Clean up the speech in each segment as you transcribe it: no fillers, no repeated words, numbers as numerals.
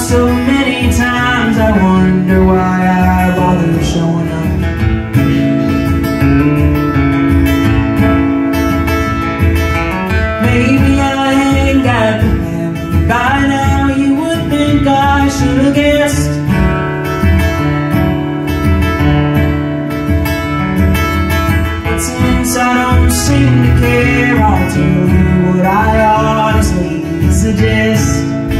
so many times I wonder why I bother showing up. Maybe I ain't got the memory by now. You would think I should have guessed. But since I don't seem to care, I'll tell you what I honestly suggest.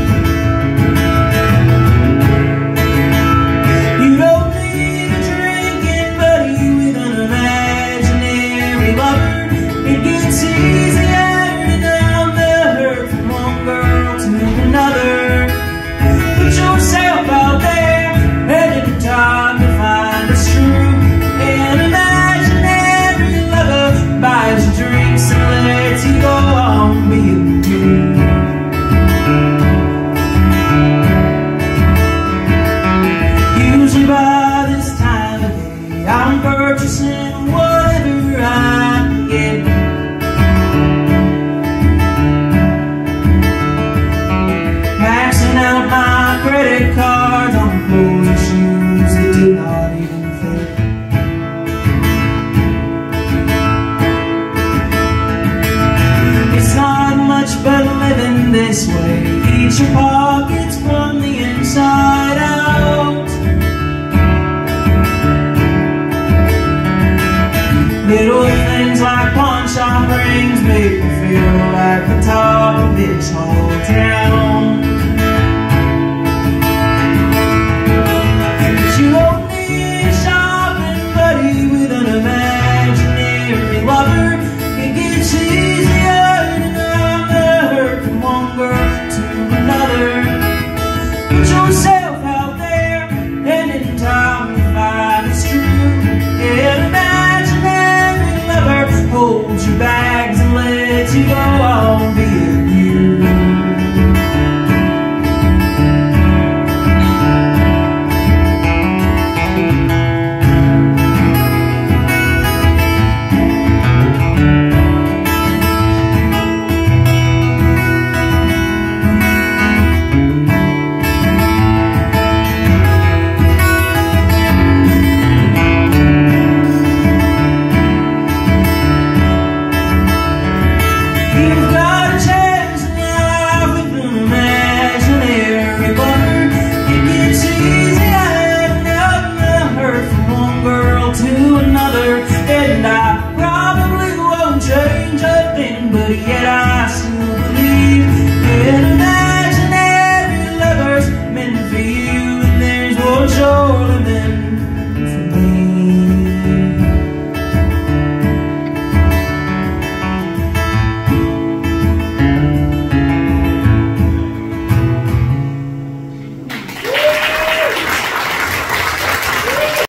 You don't need a drinking buddy with an imaginary lover. It gets easier to numb the hurt from one girl to another. Put yourself out there, headed to time to find us true. An imaginary lover buys you drinks and lets you go on being you. Usually by this time of day, I'm purchasing whatever I can get. Maxing out my credit cards on clothes and shoes that do not even fit. It's not much but living this way. Eat your pockets from the inside out. Little things like pawn shop rings make me feel like the top of this whole town. But you don't need a shopping buddy with an imaginary lover. It gets easier to numb the hurt from one girl to another. Put yourself out there, and in time you find it's true. An imaginary lover holds your bags and lets you go.